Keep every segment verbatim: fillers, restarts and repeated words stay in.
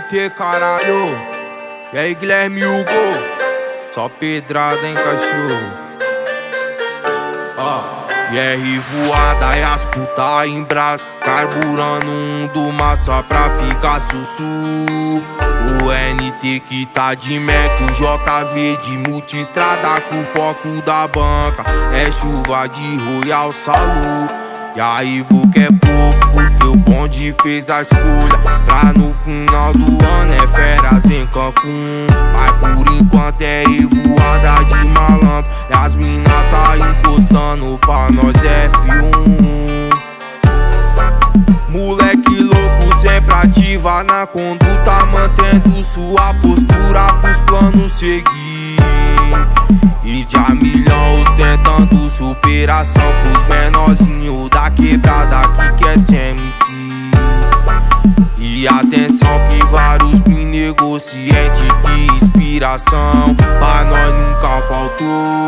T, caralho. E aí, Guilherme Hugo, só pedrada, hein, cachorro. Ó, e R voada e as puta em brás, carburando um do massa pra ficar sussu. O N T que tá de Mac, o J V de multistrada com foco da banca. É chuva de Royal Salu. E aí vou que é pouco, porque o bonde fez a escolha pra no final do ano é férias em Cancún. Mas por enquanto é revoada de malandro, e as mina tá encostando pra nós F um. Moleque louco, sempre ativa na conduta, mantendo sua postura pros planos seguir. E de a milhão ostentando superação pros menorzinhos da quebrada que quer ser M C. E atenção que vários me negociantes, que inspiração pra nós nunca faltou.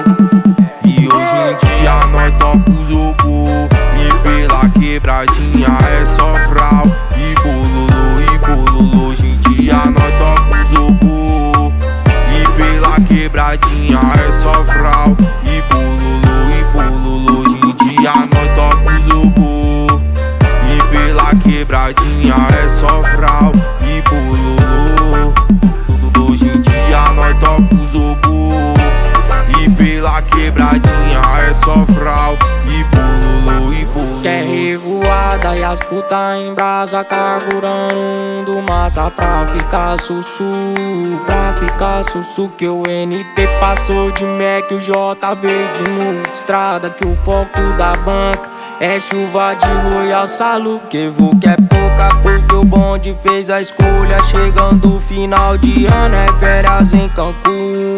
E hoje em dia nós toca os robô, e pela quebradinha é só frau e bololô, e bololô. Hoje em dia nós toca os robô, e pela quebradinha é só frau e bololô, e bololô. Hoje em dia nós toca os robô, e pela quebradinha é só frau e bololô. Hoje em dia nós toca os robô, e pela quebradinha é só frau e bololô, e bololô. Quer revoada e as puta em brasa, carburando do massa pra ficar sussu, pra ficar sussu. Que o N T passou de Mac, o J V de multistrada, que o foco da banca é chuva de Royal Salu. Que vou que é pouca, porque o bonde fez a escolha, chegando o final de ano é férias em Cancún.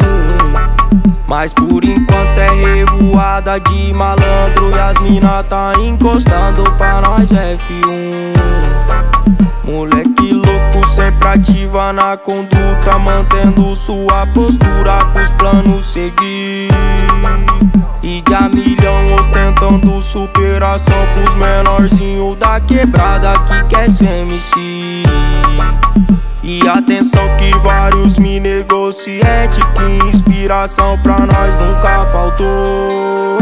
Mas por enquanto é revoada de malandro, e as mina tá encostando pra nós F um. Moleque louco, sempre ativa na conduta, mantendo sua postura pros planos seguir. E de a milhão ostentando superação pros menorzinhos da quebrada que quer ser M C. E atenção que vários me negociantes, que inspiração pra nós nunca faltou.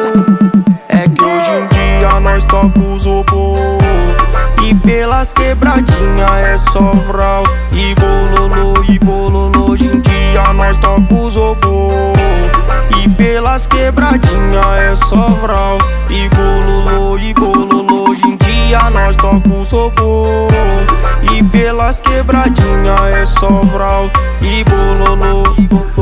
É que hoje em dia nós toca os robô, e pelas quebradinhas é só vrau e bololô, e bololô. Hoje em dia nós toca os robô, e pelas quebradinhas é só vrau e bololô, e bololô. Hoje em dia nós toca os robô, e pelas quebradinhas é só vrau e bololô.